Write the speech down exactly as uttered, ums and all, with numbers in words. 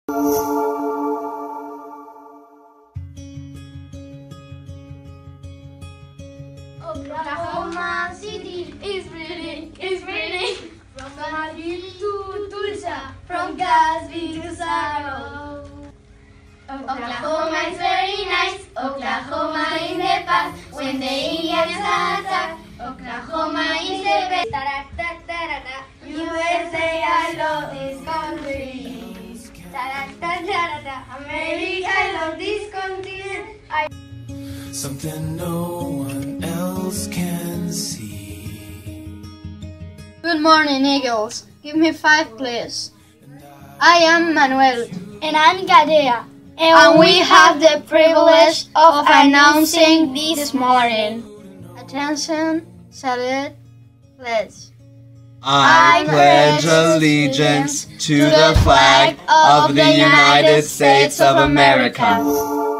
Oklahoma City is pretty, is pretty. From Madrid to Tulsa, from Gatsby to Sorrow. Oklahoma is very nice. Oklahoma in the past, when the Indians attack. Oklahoma is the best. U S A, I love this country. America, I love this continent. I Something no one else can see. Good morning, Eagles. Give me five, please. I am Manuel. And I'm Gadea. And we have the privilege of announcing this morning. Attention, salute, pledge. I pledge allegiance to the flag of the United States of America